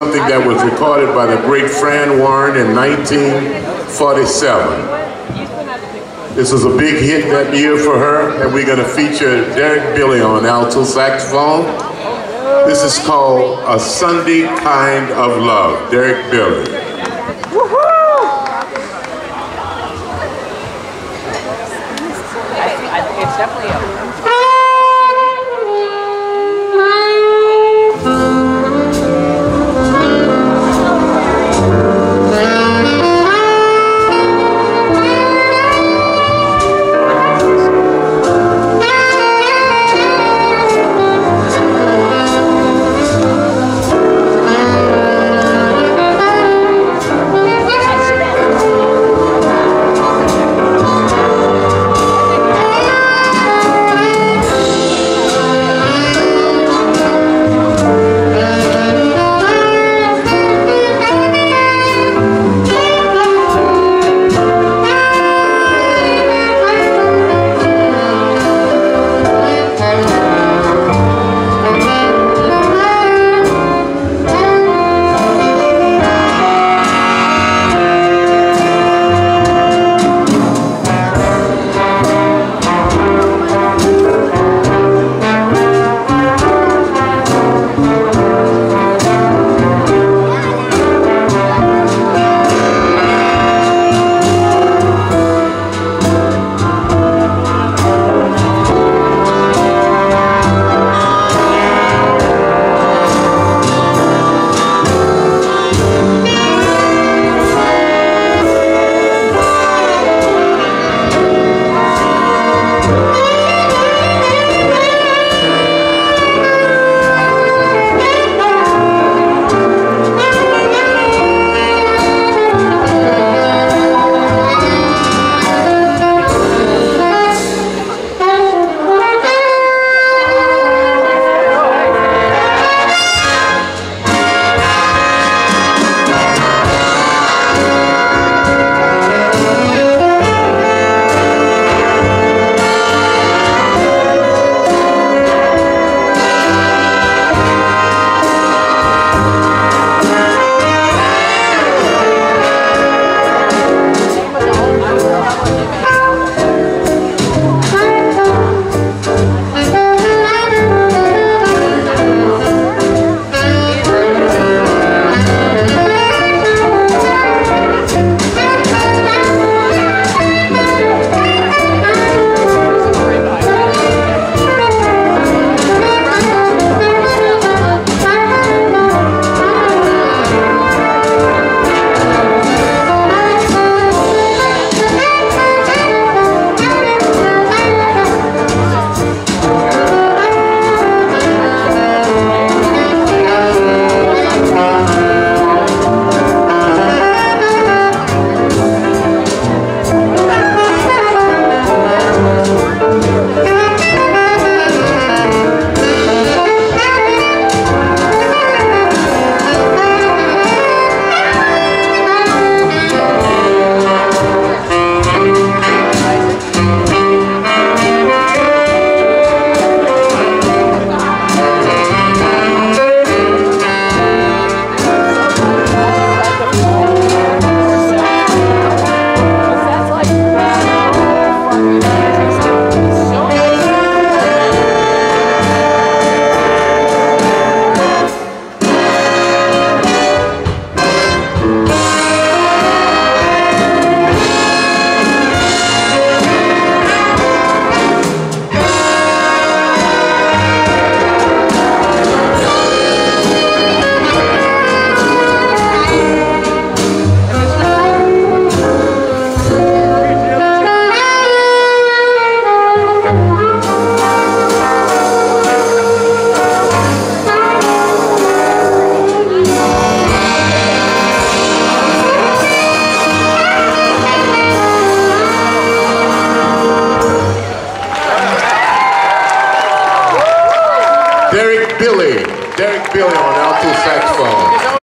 Something that was recorded by the great Fran Warren in 1947. This was a big hit that year for her, and we're going to feature Derek Billy on alto saxophone. This is called A Sunday Kind of Love, Derek Billy. It's definitely a Derek Billy on alto saxophone.